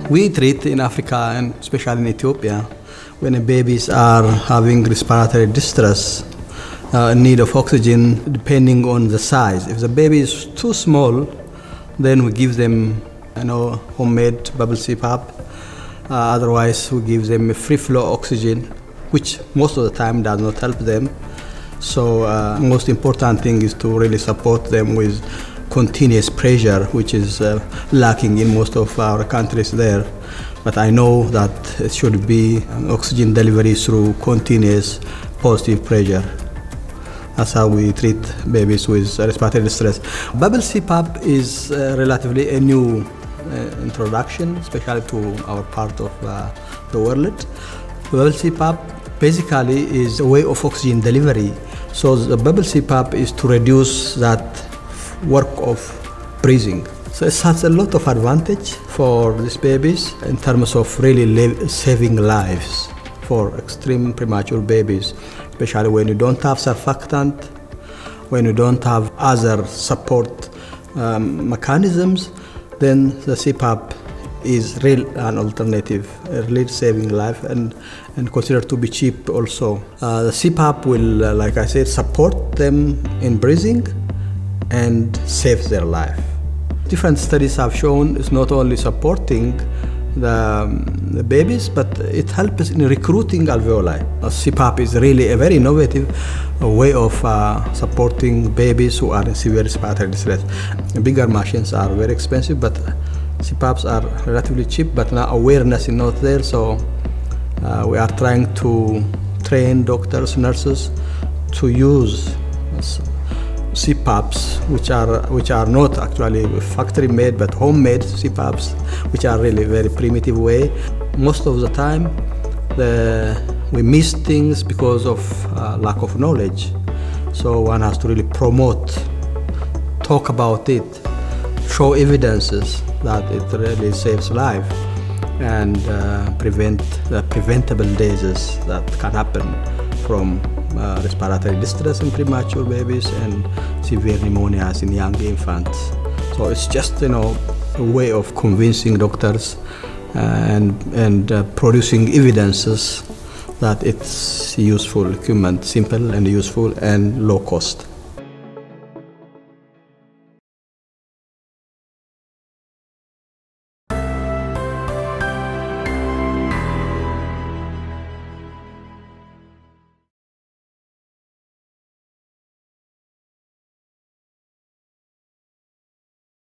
We treat in Africa and especially in Ethiopia when babies are having respiratory distress, in need of oxygen, depending on the size. If the baby is too small, then we give them homemade bubble CPAP. Otherwise, we give them free flow oxygen, which most of the time does not help them. So most important thing is to really support them with continuous pressure, which is lacking in most of our countries there. But I know that it should be oxygen delivery through continuous positive pressure. That's how we treat babies with respiratory distress. Bubble CPAP is relatively a new introduction, especially to our part of the world. Bubble CPAP basically is a way of oxygen delivery. So the bubble CPAP is to reduce that work of breathing. So it has a lot of advantage for these babies in terms of really saving lives for extreme premature babies, especially when you don't have surfactant, when you don't have other support mechanisms, then the CPAP is really an alternative, really saving life and considered to be cheap also. The CPAP will, like I said, support them in breathing and save their life. Different studies have shown it's not only supporting the babies, but it helps in recruiting alveoli. CPAP is really a very innovative way of supporting babies who are in severe respiratory distress. Bigger machines are very expensive, but CPAPs are relatively cheap, but now awareness is not there, so we are trying to train doctors, nurses to use CPAPs, which are not actually factory-made, but homemade CPAPs, which are really very primitive way. Most of the time, we miss things because of lack of knowledge. So one has to really promote, talk about it, show evidences that it really saves life and prevent the preventable diseases that can happen from respiratory distress in premature babies and severe pneumonias in young infants. So it's just a way of convincing doctors and producing evidences that it's useful equipment, simple and useful and low cost.